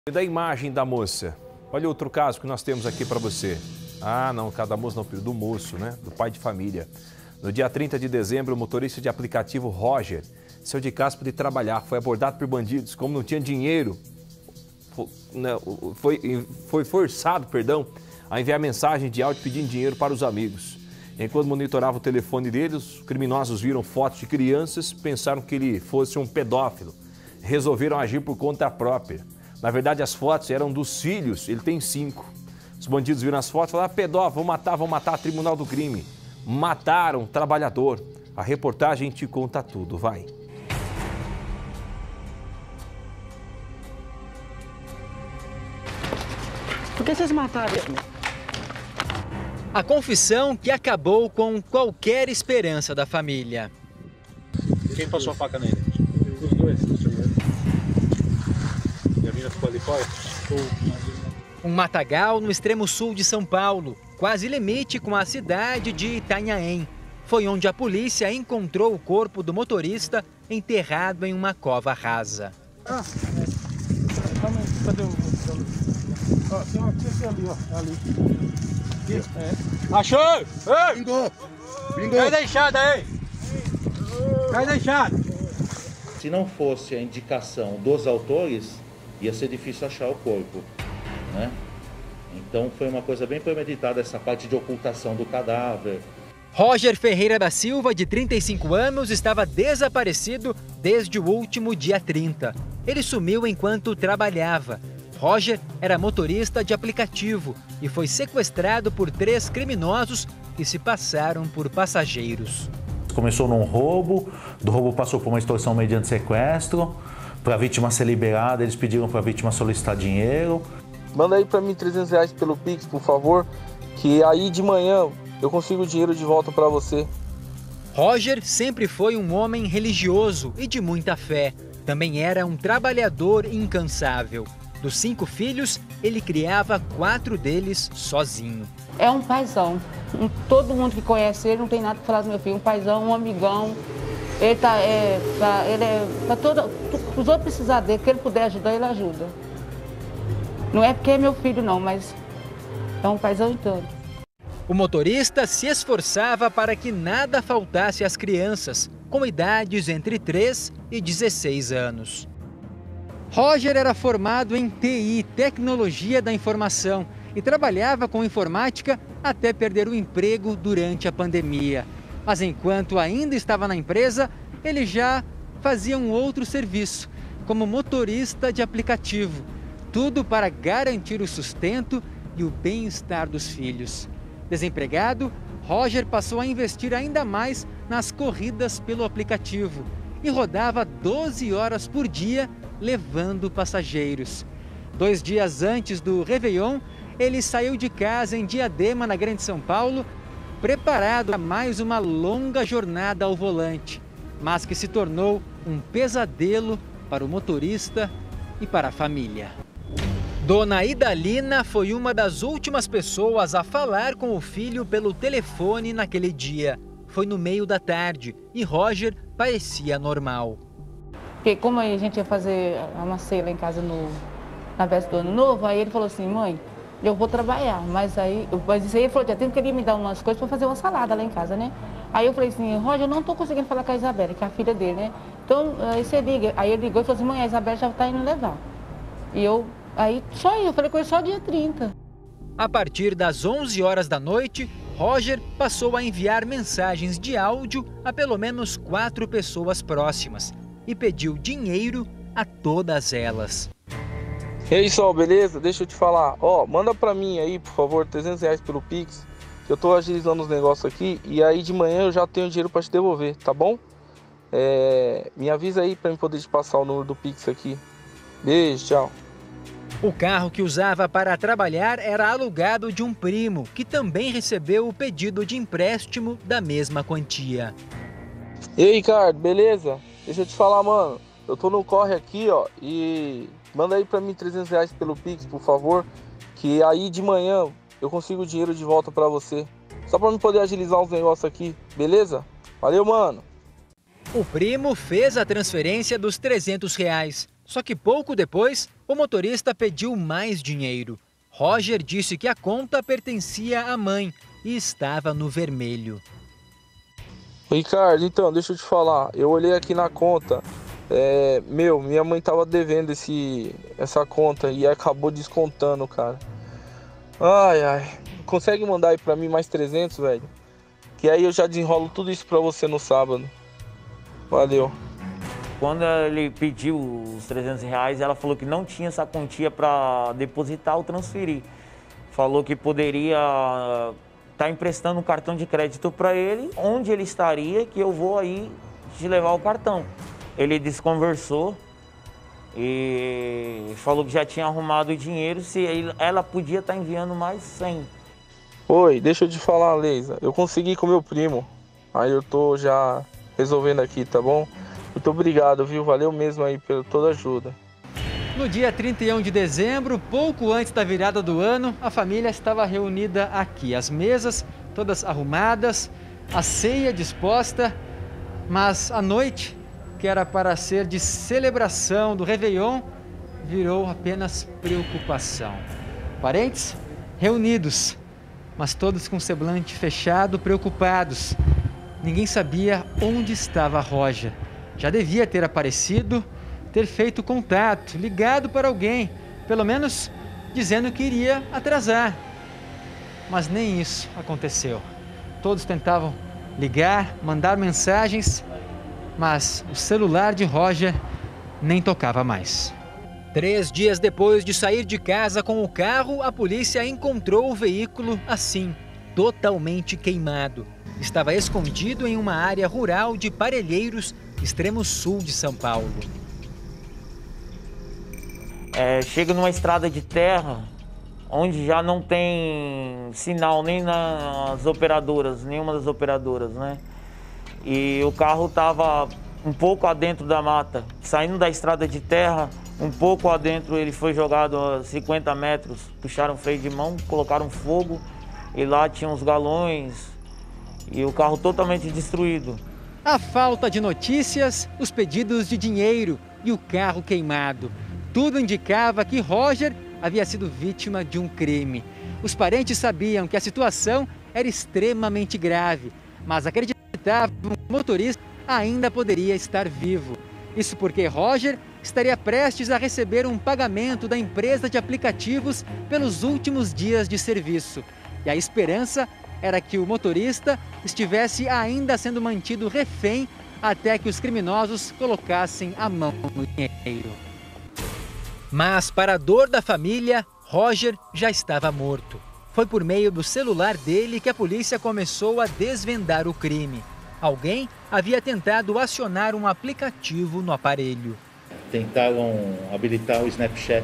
E da imagem da moça. Olha outro caso que nós temos aqui para você. Ah, não, cada moço não, filho, do moço, né? Do pai de família. No dia 30 de dezembro, o motorista de aplicativo Roger saiu de casa para ir trabalhar. Foi abordado por bandidos. Como não tinha dinheiro, foi forçado, a enviar mensagem de áudio pedindo dinheiro para os amigos. Enquanto monitorava o telefone dele, os criminosos viram fotos de crianças, pensaram que ele fosse um pedófilo. Resolveram agir por conta própria. Na verdade, as fotos eram dos filhos, ele tem 5. Os bandidos viram as fotos e falaram: pedófilo, vão matar, tribunal do crime. Mataram o trabalhador. A reportagem te conta tudo, vai. Por que vocês mataram ele? A confissão que acabou com qualquer esperança da família. Quem passou a faca nele? Os dois. E a mina ficou ali fora? Um matagal no extremo sul de São Paulo, quase limite com a cidade de Itanhaém. Foi onde a polícia encontrou o corpo do motorista enterrado em uma cova rasa. Cadê o... Tem uma coisa ali, ó. Ali. Achou! Ei! Bingou! Cai da enxada aí! Cai da enxada! Se não fosse a indicação dos autores, ia ser difícil achar o corpo, né? Então foi uma coisa bem premeditada essa parte de ocultação do cadáver. Roger Ferreira da Silva, de 35 anos, estava desaparecido desde o último dia 30. Ele sumiu enquanto trabalhava. Roger era motorista de aplicativo e foi sequestrado por 3 criminosos que se passaram por passageiros. Começou num roubo, do roubo passou por uma extorsão mediante sequestro. Para a vítima ser liberada, eles pediram para a vítima solicitar dinheiro. Manda aí para mim R$300 pelo Pix, por favor, que aí de manhã eu consigo o dinheiro de volta para você. Roger sempre foi um homem religioso e de muita fé. Também era um trabalhador incansável. Dos 5 filhos, ele criava 4 deles sozinho. É um paizão. Todo mundo que conhece ele não tem nada para falar do meu filho. Um paizão, um amigão. Ele os outros precisar dele, que ele puder ajudar, ele ajuda. Não é porque é meu filho não, mas é um paizão em todo. O motorista se esforçava para que nada faltasse às crianças, com idades entre 3 e 16 anos. Roger era formado em TI, Tecnologia da Informação, e trabalhava com informática até perder o emprego durante a pandemia. Mas enquanto ainda estava na empresa, ele já fazia um outro serviço, como motorista de aplicativo. Tudo para garantir o sustento e o bem-estar dos filhos. Desempregado, Roger passou a investir ainda mais nas corridas pelo aplicativo e rodava 12 horas por dia levando passageiros. 2 dias antes do Réveillon, ele saiu de casa em Diadema, na Grande São Paulo, preparado para mais uma longa jornada ao volante, mas que se tornou um pesadelo para o motorista e para a família. Dona Idalina foi uma das últimas pessoas a falar com o filho pelo telefone naquele dia. Foi no meio da tarde e Roger parecia normal. Porque como a gente ia fazer uma ceia lá em casa na véspera do Ano Novo, aí ele falou assim: mãe, eu vou trabalhar, mas ele falou: já tem que ele me dar umas coisas para fazer uma salada lá em casa, né? Aí eu falei assim: Roger, eu não estou conseguindo falar com a Isabela, que é a filha dele, né? Então, aí você liga. Aí ele ligou e falou assim: mãe, a Isabela já está indo levar. E eu falei com ele só dia 30. A partir das 11 horas da noite, Roger passou a enviar mensagens de áudio a pelo menos 4 pessoas próximas e pediu dinheiro a todas elas. E aí, Sol, beleza? Deixa eu te falar. Ó, manda pra mim aí, por favor, R$300 pelo Pix, que eu tô agilizando os negócios aqui e aí de manhã eu já tenho dinheiro pra te devolver, tá bom? Me avisa aí pra eu poder te passar o número do Pix aqui. Beijo, tchau. O carro que usava para trabalhar era alugado de um primo, que também recebeu o pedido de empréstimo da mesma quantia. Ei, Ricardo, beleza? Deixa eu te falar, mano. Eu tô no corre aqui, ó, e manda aí pra mim R$300 pelo Pix, por favor, que aí de manhã eu consigo o dinheiro de volta pra você. Só pra eu poder agilizar os negócios aqui, beleza? Valeu, mano. O primo fez a transferência dos R$300. Só que pouco depois, o motorista pediu mais dinheiro. Roger disse que a conta pertencia à mãe e estava no vermelho. Ricardo, então, deixa eu te falar. Eu olhei aqui na conta. Minha mãe tava devendo essa conta e acabou descontando, cara. Ai. Consegue mandar aí pra mim mais 300, velho? Que aí eu já desenrolo tudo isso pra você no sábado. Valeu. Quando ele pediu os R$300, ela falou que não tinha essa quantia para depositar ou transferir. Falou que poderia estar emprestando um cartão de crédito para ele, onde ele estaria, que eu vou aí te levar o cartão. Ele desconversou e falou que já tinha arrumado o dinheiro, se ela podia estar enviando mais 100. Oi, deixa eu te falar, Leisa. Eu consegui com meu primo. Aí eu tô já resolvendo aqui, tá bom? Muito obrigado, viu? Valeu mesmo aí por toda a ajuda. No dia 31 de dezembro, pouco antes da virada do ano, a família estava reunida aqui. As mesas todas arrumadas, a ceia disposta, mas a noite, que era para ser de celebração do Réveillon, virou apenas preocupação. Parentes reunidos, mas todos com semblante fechado, preocupados. Ninguém sabia onde estava Roger. Já devia ter aparecido, ter feito contato, ligado para alguém, pelo menos dizendo que iria atrasar. Mas nem isso aconteceu. Todos tentavam ligar, mandar mensagens, mas o celular de Roger nem tocava mais. 3 dias depois de sair de casa com o carro, a polícia encontrou o veículo assim, totalmente queimado. Estava escondido em uma área rural de Parelheiros, extremo sul de São Paulo. Chega numa estrada de terra, onde já não tem sinal nem nas operadoras, nenhuma das operadoras, né? E o carro estava um pouco adentro da mata, saindo da estrada de terra, um pouco adentro ele foi jogado a 50 metros, puxaram o freio de mão, colocaram fogo e lá tinha uns galões e o carro totalmente destruído. A falta de notícias, os pedidos de dinheiro e o carro queimado. Tudo indicava que Roger havia sido vítima de um crime. Os parentes sabiam que a situação era extremamente grave, mas acreditavam que o motorista ainda poderia estar vivo. Isso porque Roger estaria prestes a receber um pagamento da empresa de aplicativos pelos últimos dias de serviço. E a esperança era que o motorista estivesse ainda sendo mantido refém até que os criminosos colocassem a mão no dinheiro. Mas, para a dor da família, Roger já estava morto. Foi por meio do celular dele que a polícia começou a desvendar o crime. Alguém havia tentado acionar um aplicativo no aparelho. Tentaram habilitar o Snapchat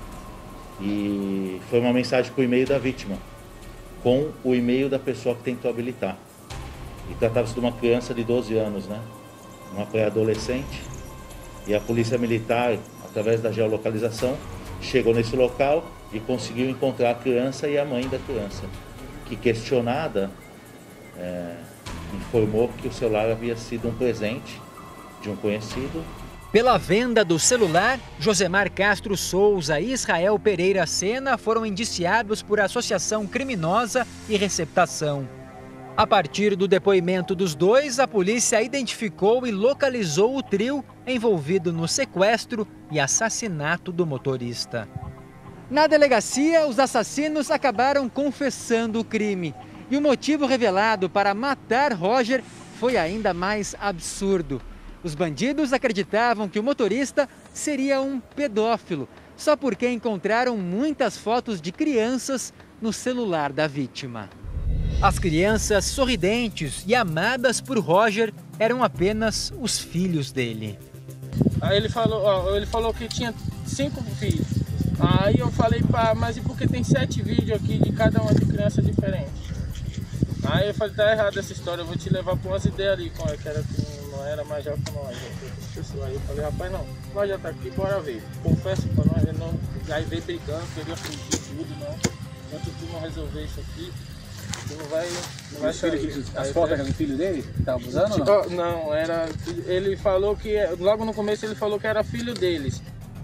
e foi uma mensagem para o e-mail da vítima, com o e-mail da pessoa que tentou habilitar. E tratava-se de uma criança de 12 anos, né? Uma pré-adolescente. E a polícia militar, através da geolocalização, chegou nesse local e conseguiu encontrar a criança e a mãe da criança, que, questionada, informou que o celular havia sido um presente de um conhecido. Pela venda do celular, Josemar Castro Souza e Israel Pereira Sena foram indiciados por associação criminosa e receptação. A partir do depoimento dos dois, a polícia identificou e localizou o trio envolvido no sequestro e assassinato do motorista. Na delegacia, os assassinos acabaram confessando o crime. E o motivo revelado para matar Roger foi ainda mais absurdo. Os bandidos acreditavam que o motorista seria um pedófilo, só porque encontraram muitas fotos de crianças no celular da vítima. As crianças sorridentes e amadas por Roger eram apenas os filhos dele. Aí ele falou que tinha 5 filhos. Aí eu falei, pá, mas e por que tem 7 vídeos aqui de cada uma de criança diferente? Aí eu falei, tá errado essa história, eu vou te levar para umas ideias ali, que era que não era major com nós. Aí eu falei, rapaz, não, nós já tá aqui, bora ver. Confesso pra nós, ele não, aí veio brigando, queria fugir tudo, não. Enquanto tu não resolver isso aqui, tu não vai sair. As fotos eram do filho dele? Tá abusando ou não? Não, era. Ele falou que. Logo no começo ele falou que era filho deles.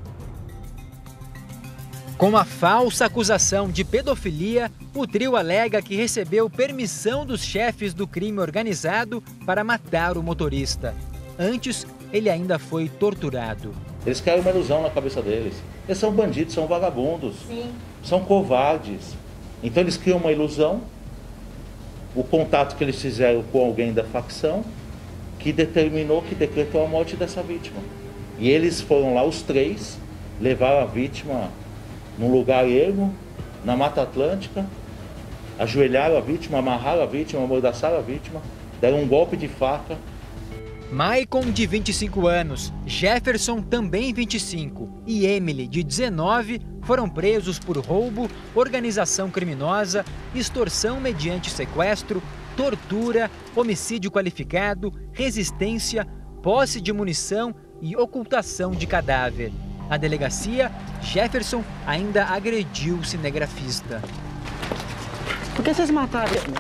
Com a falsa acusação de pedofilia, o trio alega que recebeu permissão dos chefes do crime organizado para matar o motorista. Antes, ele ainda foi torturado. Eles querem uma ilusão na cabeça deles. Eles são bandidos, são vagabundos, são covardes. Então eles criam uma ilusão, o contato que eles fizeram com alguém da facção, que decretou a morte dessa vítima. E eles foram lá, os três, levaram a vítima num lugar ermo, na Mata Atlântica, ajoelharam a vítima, amarraram a vítima, amordaçaram a vítima, deram um golpe de faca. Maicon, de 25 anos, Jefferson, também 25, e Emily, de 19, foram presos por roubo, organização criminosa, extorsão mediante sequestro, tortura, homicídio qualificado, resistência, posse de munição e ocultação de cadáver. Na delegacia, Jefferson ainda agrediu o cinegrafista. Por que vocês mataram ele?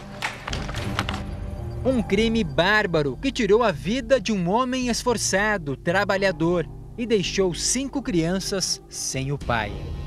Um crime bárbaro que tirou a vida de um homem esforçado, trabalhador e deixou 5 crianças sem o pai.